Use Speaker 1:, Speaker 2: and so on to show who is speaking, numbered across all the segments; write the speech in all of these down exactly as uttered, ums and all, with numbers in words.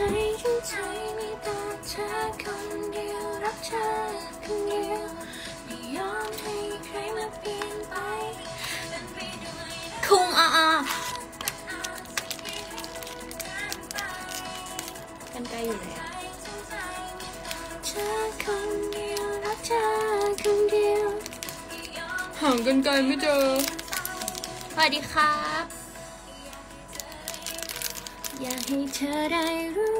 Speaker 1: ทั้งใจมีแต่เธอคนเดียวรักเธอคนเดียวไม่ยอมให้ใครมาเปลี่ยนไปคุมอ่ะอ่ะกันไกลอยู่ไหนอ่ะเธอคนเดียวรักเธอคนเดียวห่างกันไกลไม่เจอสวัสดีครับอยากให้เธอได้รู้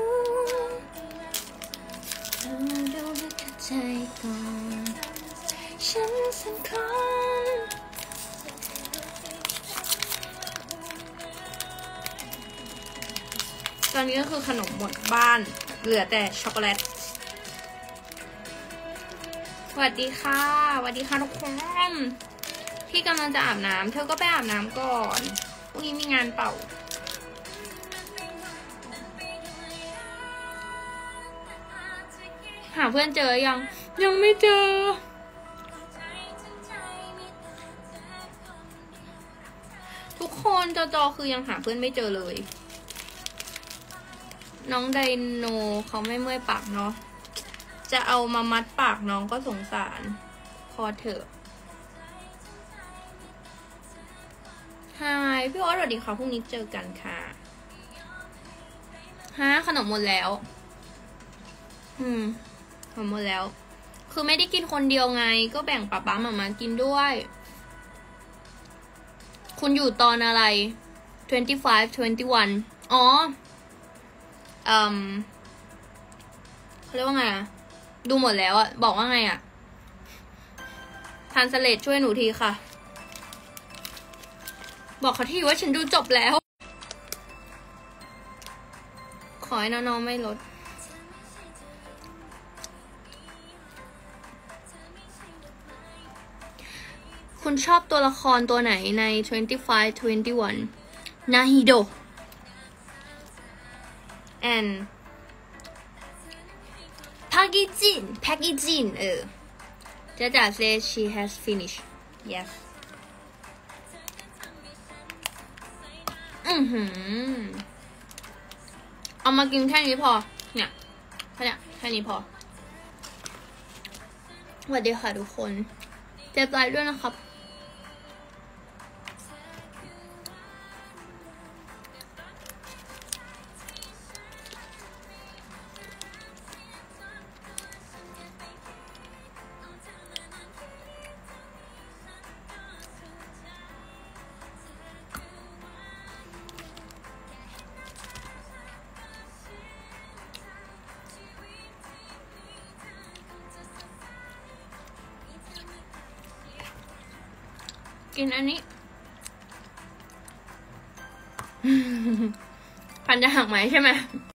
Speaker 1: เธอดูและเข้าใจก่อนฉันสำคัญตอนนี้ก็คือขนมหมดบ้านเหลือแต่ช็อกโกแลตสวัสดีค่ะสวัสดีค่ะทุกคนพี่กำลังจะอาบน้ำเธอก็ไปอาบน้ำก่อนพรุ่งนี้มีงานเป่าหาเพื่อนเจอยังยังไม่เจอทุกคนจอจอคือยังหาเพื่อนไม่เจอเลยน้องไดโนเขาไม่เมื่อยปากเนาะจะเอามามัดปากน้องก็สงสารพอเถอะฮายพี่ออสสวัสดีค่ะพรุ่งนี้เจอกันค่ะฮะขนมหมดแล้วอืมขนมหมดแล้วคือไม่ได้กินคนเดียวไงก็แบ่งป๊าป๊าหม่ามากินด้วยคุณอยู่ตอนอะไรยี่สิบห้า ยี่สิบเอ็ดอ๋ออืมเขาเรียกว่าไงอะดูหมดแล้วอะบอกว่าไงอะทานสเลดช่วยหนูทีค่ะบอกเขาทีว่าฉันดูจบแล้วขอให้น้องๆไม่ลดคุณชอบตัวละครตัวไหนในยี่สิบห้า ยี่สิบเอ็ดนาฮิโด and พากิจินพากิจินเออจ้าจ๋า says she has finished yes อือหือเอามากินแค่นี้พอเนี่ยแค่นี้แค่นี้พอสวัสดีค่ะทุกคนเจ็บใจด้วยนะครับกินอันนี้พันจะหักไหมใช่ไหม